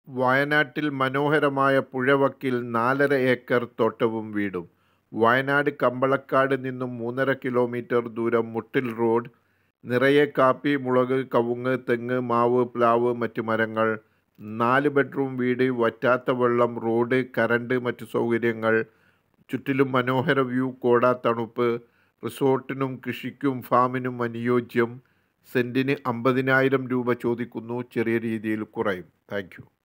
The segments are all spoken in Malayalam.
വയനാട്ടിൽ മനോഹരമായ പുഴവക്കിൽ 4.5 ഏക്കർ തോട്ടവും വീടും. വയനാട് കമ്പളക്കാട് നിന്നും 3.5 കിലോമീറ്റർ ദൂരം മുട്ടിൽ റോഡ്. നിറയെ കാപ്പി, മുളക്, കവുങ്ങ്, തെങ്ങ്, മാവ്, പ്ലാവ്, മറ്റു മരങ്ങൾ. 4 ബെഡ്റൂം വീട്, വറ്റാത്ത വെള്ളം, റോഡ്, കറണ്ട്, മറ്റു സൗകര്യങ്ങൾ. ചുറ്റിലും മനോഹര വ്യൂ, കോട തണുപ്പ്. റിസോർട്ടിനും കൃഷിക്കും ഫാമിനും അനുയോജ്യം. സെൻറ്റിന് 50,000 രൂപ ചോദിക്കുന്നു. ചെറിയ രീതിയിൽ കുറയും. Thank you.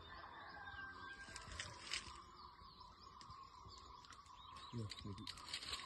Yes, maybe.